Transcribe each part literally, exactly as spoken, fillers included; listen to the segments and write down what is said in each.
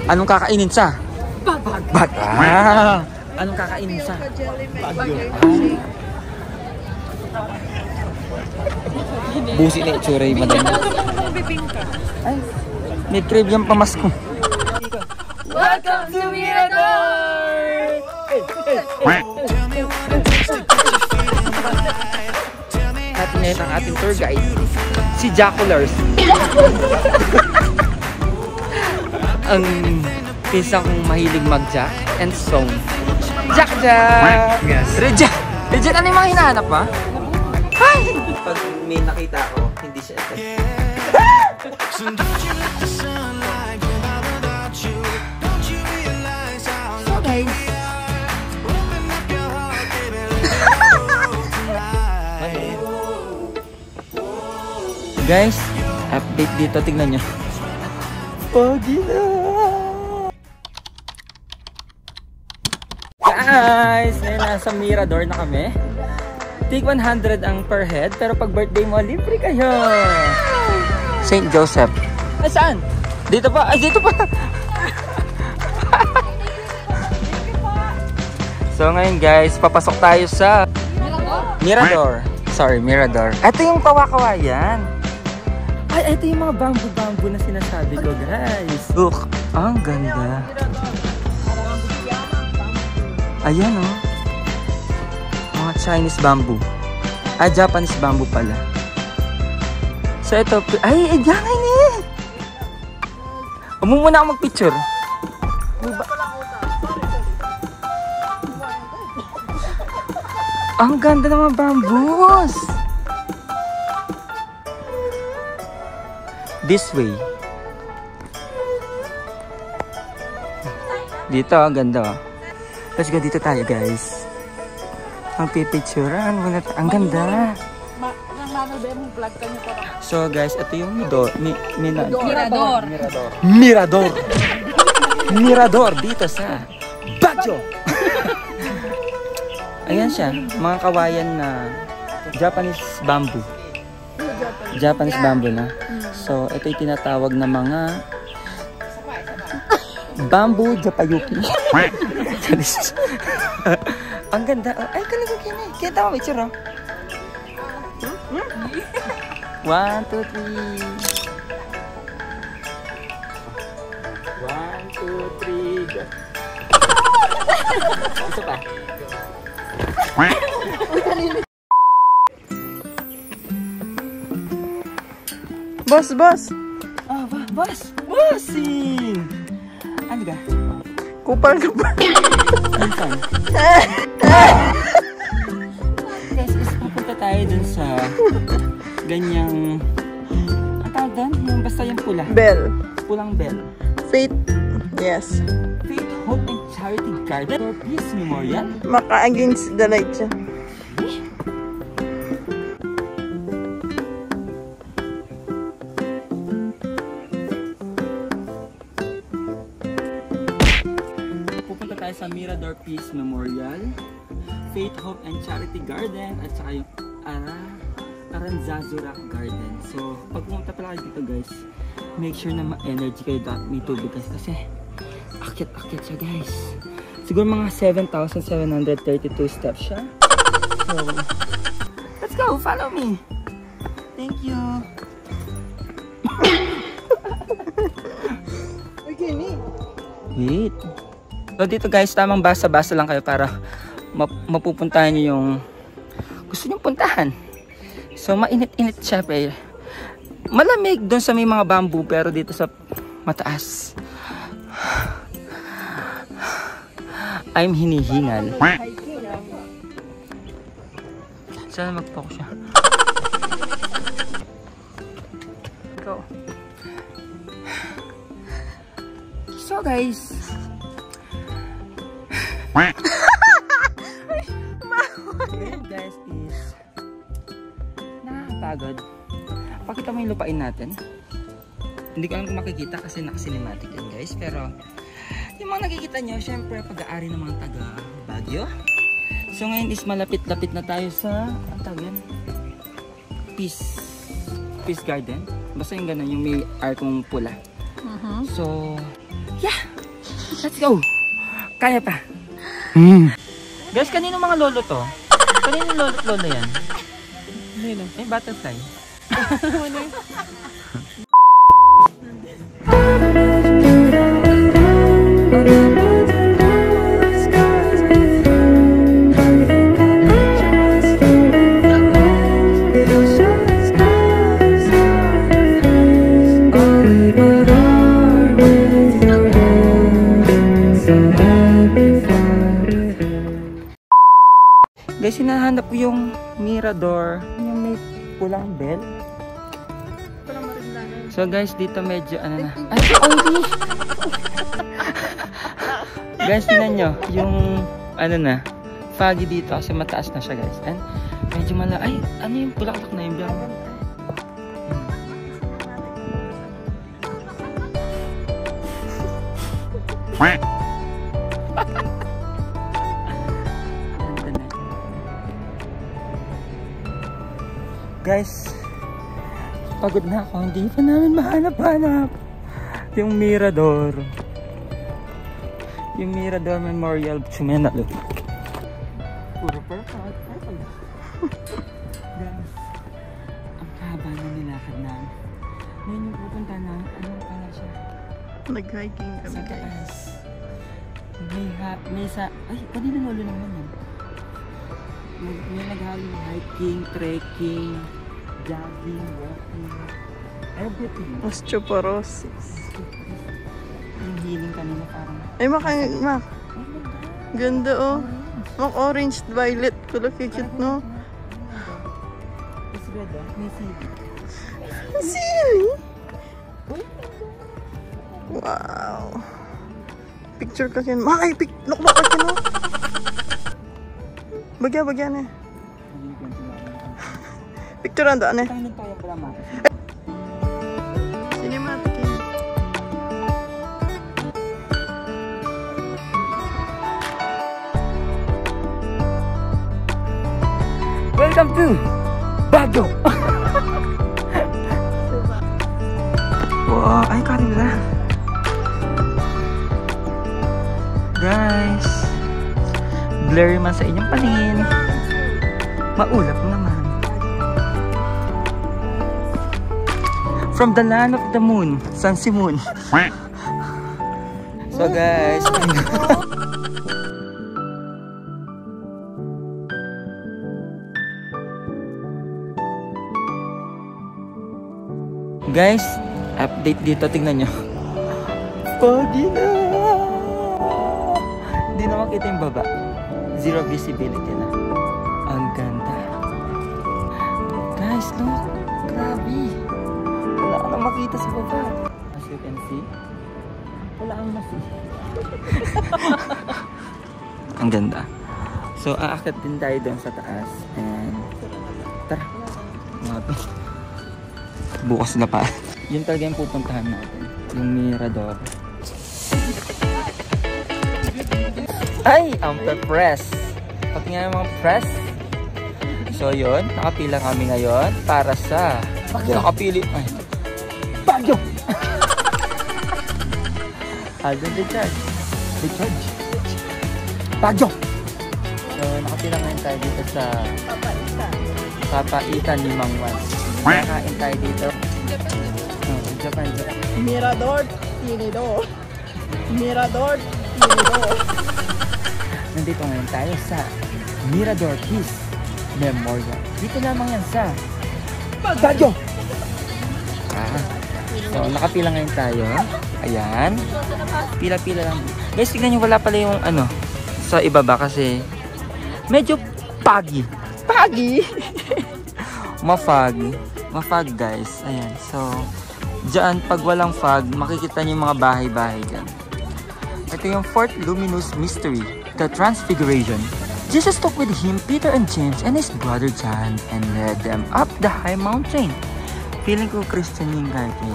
Anong kakainin sa? Bag. Bag. Ah. Anong kakainin sa? Bagyo. Busi na itsura yung madami. Ay, may crave yung pamasko. Welcome to Mirador! At ngayon ang ating tour guide, si Jaculars. Ang pinsan kong mahilig mag-jack and song. Jack Jack! Yes. Reject! Reject, ano yung mga hinahanap ha? Ay! Pag may nakita ako, hindi siya ito. So guys, guys, update dito, tignan nyo. Pogi na! Guys, ngayon nasa Mirador na kami. Tig one hundred ang per head, pero pag birthday mo, libre kayo. Saint Joseph. Ay, saan? Dito pa? Ay, dito pa! So ngayon guys, papasok tayo sa Mirador. Sorry, Mirador. Ito yung pawakawayan. Ay, ito yung mga bamboo-bamboo na sinasabi ko, guys. Look, ang ganda. Ayan, oh. Mga Chinese bamboo. Ah, Japanese bamboo pala. So, ito. Ay, ay, gangay niya. Huwag muna ako mag-picture. Ang ganda ng mga bamboos. This way. Dito, ang ganda. Let's go dito tayo, guys. Ang pipicturean muna. Ang ganda. So, guys, ito yung Mirador. Mi, mina, Mirador. Mirador. Mirador. Mirador dito sa Baguio. Ayan siya. Mga kawayan na Japanese bamboo. Japanese bamboo na. So, ito yung tinatawag na mga bamboo japayuki. Ang ganda. Oh, ay, kalagugin eh. Kita mo, picture, oh. One, two, three. One, two, three, go. Isa pa. Boss, boss. Ah, ba, boss. Bossing. Ano ka? Kupal ka pa. Minsan. Guys, is papunta tayo dun sa ganyang, ang tawag doon? Yung basta yung pula. Bell. Pulang bell. Faith. Yes. Faith, Hope, and Charity Garden for Peace Memorial. Maka-against the light siya. Pupunta tayo sa Mirador Peace Memorial, Faith, Hope, and Charity Garden, at saka yung Ara, Aranzazu Rock Garden. So, pag pumunta pala kayo dito, guys, make sure na ma-energy kayo at may tubig kasi, kasi akit-akit siya, guys. Siguro mga seven thousand seven hundred thirty-two steps siya. So, let's go! Follow me! Thank you! Okay, ni. Wait. So, dito guys, tamang basa-basa lang kayo para map mapupuntahan nyo yung gusto nyo puntahan. So, mainit-init siya, pero malamig doon sa may mga bamboo, pero dito sa mataas, I'm hinihingal. Sana mag-focus siya. Go. So guys, ngayon guys is nakakapagod. Pakita mo yung lupain natin. Hindi ko alam kung makikita kasi naka-cinematic yan guys, pero yung mga nakikita nyo, syempre pag-aari ng mga taga Baguio. So ngayon is malapit-lapit na tayo sa, ang tawag yan? Peace Peace Garden. Basta yung ganun, yung may arkong pula. Uh-huh. So, yeah! Let's go! Kaya pa. Mm. Guys, kanino mga lolo to? Kanino lolo at lolo yan? Ano eh, butterfly. Guys, hinahanap ko yung mirador. Yung may pulang bell. So guys, dito medyo ano na. Ay, hindi! Guys, tingnan nyo. Yung ano na, foggy dito kasi mataas na siya guys. And medyo mala... Ay, ano yung pulaklak na yung biyang? Guys, pagod na ako. Hindi pa namin mahanap-hanap yung mirador. Yung Mirador Memorial Chumenalo. Puro purple. Purple. Guys, ang haba na nilakad namin. Ngayon yung pupunta na, ano pala siya? Nag-hiking kami Sa guys. taas. May, ha may sa... Ay, kanina lolo naman yan. May, may naghaling hiking, trekking, jogging, walking, everything. Osteoporosis. Yung healing kanina parang... Ay, Mak, Mak. Ganda oh. Mak, orange, violet. Kulay cute, no? It's red, oh. May sili. Sili? Wow. Picture ka yan. Mak, ay, pic... Look-look ka yan, no? Bagya, bagya na. Picture ang daan eh. Tangan tayo pala, ma. Cinematic yan. Welcome to Baguio! Wow, ay karin na. Guys, blurry man sa inyong paningin. Maulap naman. From the land of the moon, San Simon. So guys, guys, update dito, tingnan nyo. Foggy na! Hindi na makita yung baba. Zero visibility na. Ang ganda. Guys, look. Grabe. Wala ka na makita sa baba. As you can see, wala kang masi. Ang ganda. So, aakyat din tayo doon sa taas. And, tara. Mga bukas na pa. Yun talaga yung pupuntahan natin. Yung Mirador. Ay! Ang press. Pati nga yung mga press. So yun, nakapila kami ngayon para sa nakapili. Ay. Baguio! Alden Recharge. Recharge. Baguio! So nakapila ngayon tayo dito sa Papaitan. Papaitan ni Mang Juan. Nakain tayo dito. Oh, Japan, Japan. Mirador, Tinidor. Mirador, Tinidor. Nandito ngayon tayo sa Mirador Peace Memorial. Dito lamang yan sa Baguio! Ah, so, nakapila ngayon tayo. Ayan. Pila-pila lang. Guys, tignan nyo, wala pala yung ano sa ibaba kasi medyo pagi. Pagi! Ma-fog. Ma-fog guys. Ayan. So, dyan pag walang fog, makikita nyo yung mga bahay-bahay dyan. Ito yung Fourth Luminous Mystery, the Transfiguration. Jesus took with him Peter and James and his brother John and led them up the high mountain. Feeling ko Christian yung guy ko.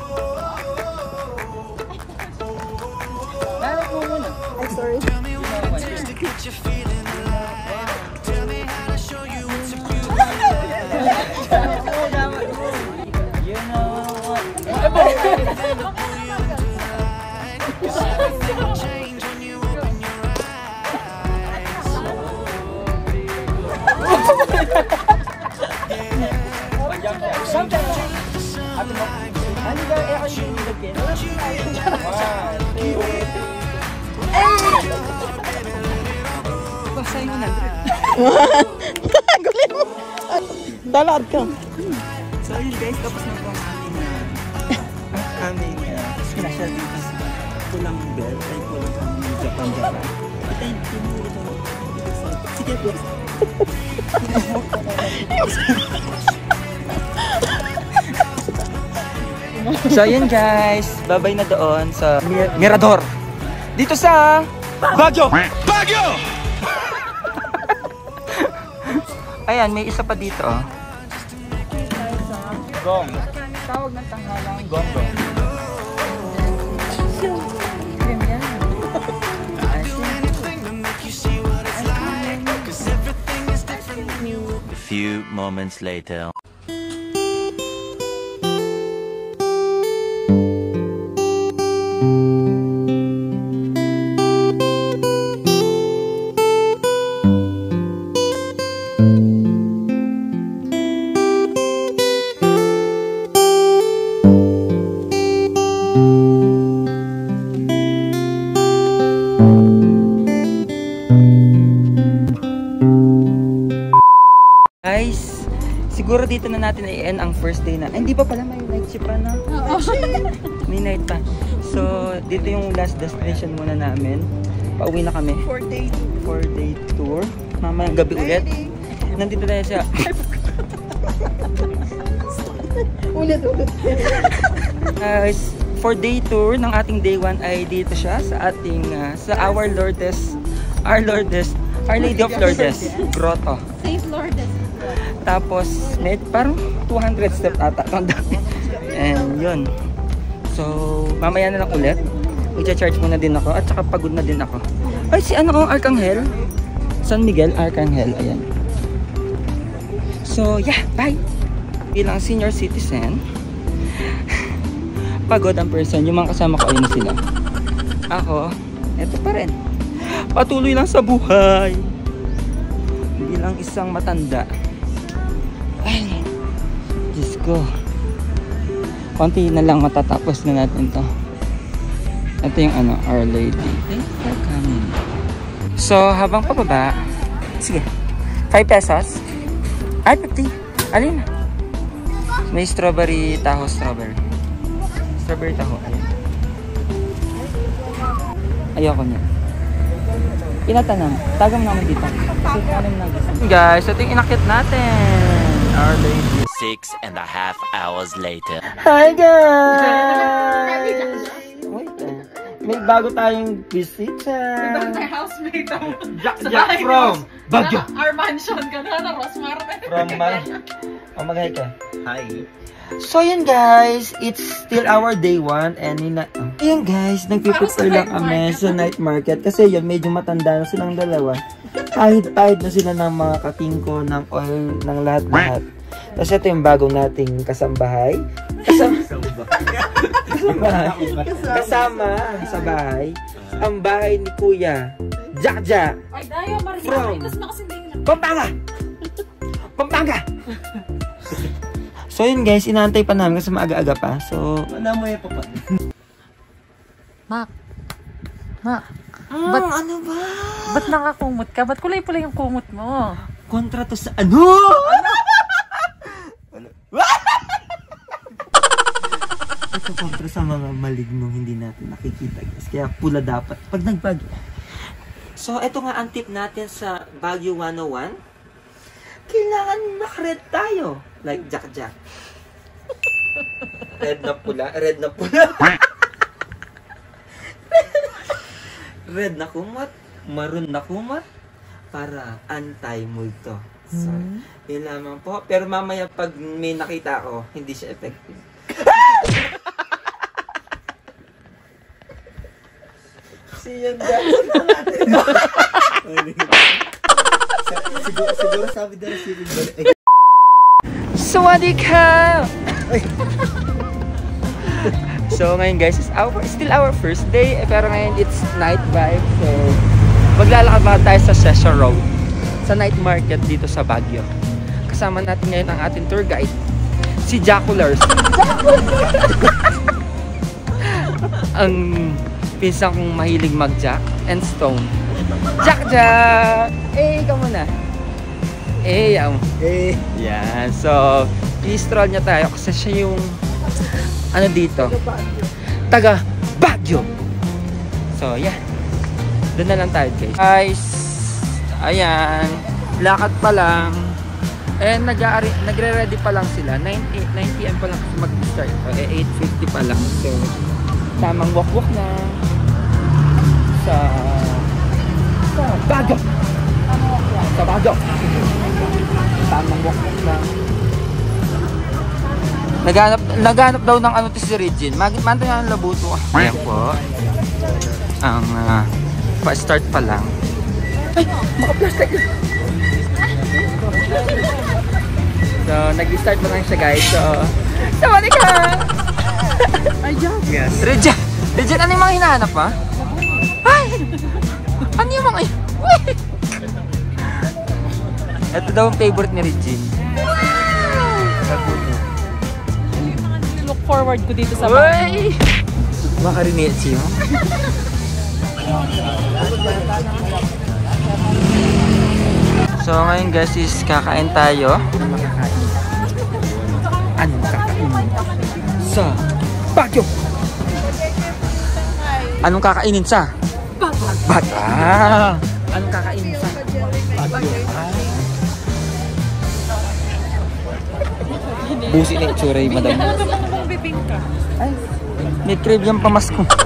Ay, sorry. You know what? Gulin mo. Dalad ka. So yun guys, tapos na po ang aming uh, ang aming uh, special dito sa Pulang Bell. Ay pulang kami ng Japan Japan. At ayun, tinuro ito. Sige po. So yun guys, babay na doon sa Mir Mirador. Dito sa Baguio! Baguio! Ayan, may isa pa dito. Oh. Gong. Tawag ng tanghalang gong gong. A few moments later. Guys, siguro dito na natin i-end ang first day na. Ay, hindi pa pala, may night shift pa na. May night pa. So, dito yung last destination muna namin. Pauwi na kami. four day four day tour. Mamayang gabi ulit. Nandito tayo sa... Ulit, ulit. Guys, for day tour ng ating day one ay dito siya sa ating, uh, sa Our Lourdes, Our Lourdes, Our Lady of Lourdes, Grotto. Saint Lourdes. Tapos, may parang two hundred step ata. And yun. So, mamaya na lang ulit. I-charge muna din ako at saka pagod na din ako. Ay, si ano, Arcangel. San Miguel, Arcangel. Ayan. So, yeah, bye! Bilang senior citizen, pagod ang person. Yung mga kasama ko, ayun na sila. Ako, eto pa rin. Patuloy lang sa buhay. Bilang isang matanda. Ay, Diyos ko. Konti na lang matatapos na natin to. Ito yung ano, Our Lady. Thank you for coming. So, habang pababa, sige, five pesos. Ay, fifty. Alin na? May strawberry taho, strawberry. Strawberry taho, ayun. Ayoko niya. Pinatanong. Tagam naman dito. Guys, ito yung inakit natin. Our Lady. Six and a half hours later. Hi guys! Wait, uh, may bago tayong bisita. My housemate ako. Jack, Jack from Baguio. Our mansion ka na, na Rosmarte. From Mar... Oh, mag-hi ka. Hi. So yun guys, it's still our day one and nina... Oh. Ayun guys, nagpiprepare lang kami sa night market kasi yun, medyo matanda na silang dalawa. Kahit-kahit na sila ng mga katingko, ng oil, ng lahat-lahat. Tapos ito yung bagong nating kasambahay. Kasama, kasama sa bahay. Ang bahay ni Kuya Jack Jack Ay, dayo, Maria. from Tapos makasinding na. Pampanga! Pampanga! So yun guys, inaantay pa namin kasi maaga-aga pa. So, Ano mo yung papa? Mak. Mak. ah, Ba't, ano ba? ba't nakakumot ka? Ba't kulay-pula yung kumot mo? Kontra to sa ano? Ano? Ito kontra sa mga malignong hindi natin nakikita guys. Kaya pula dapat pag nagbagyo. So ito nga ang tip natin sa Baguio one oh one. Kailangan makared tayo. Like Jack Jack. Red na pula. Red na pula. Red na kumot. Maroon na kumot. Para anti-multo. So, yun lamang po. Pero mamaya pag may nakita ako, hindi siya effective. Siyan guys. siguro, siguro sabi dahil si Sawadee ka! So ngayon guys, it's our, still our first day. Pero ngayon it's night vibe. So maglalakad ba tayo sa Session Road. Sa night market dito sa Baguio. Kasama natin ngayon ang ating tour guide. Si Jaculars. Ang pinsang kong mahilig mag-jack and stone. Jack Jack! Eh, ikaw muna. Eh, um, Eh. yan. So, i-stroll niya tayo kasi siya yung ano dito? Taga Baguio. So, yan. Doon na lang tayo, guys. Guys, ayan. Lakad pa lang. And nagre-ready pa lang sila. nine p m pa lang kasi mag-start. So, eh, eight fifty pa lang. So, tamang walk-walk na sa sa Baguio. Sa Baguio. Tamang walk-walk na. Naghanap, naghanap daw ng ano to si Regine. Mag manto nga ng labuto. Ayan po. Ang uh, pa-start pa lang. Ay! Maka-plastic! So, nag-start pa lang siya guys. So, sawali ka! Ay, Diyos. Yes. Regine! Regine, ano yung mga hinahanap ha? Ay! Ano yung mga... Ito daw ang favorite ni Regine. Look forward ko dito sa bahay. Uy! Makarinig siya. So ngayon guys is kakain tayo. Ano kakainin? Sa Baguio! Anong kakainin sa? Bata! Anong kakainin sa? Baguio! Busi na itsura yung madam. Ano ka bang bibingka? May crave yung pamasko.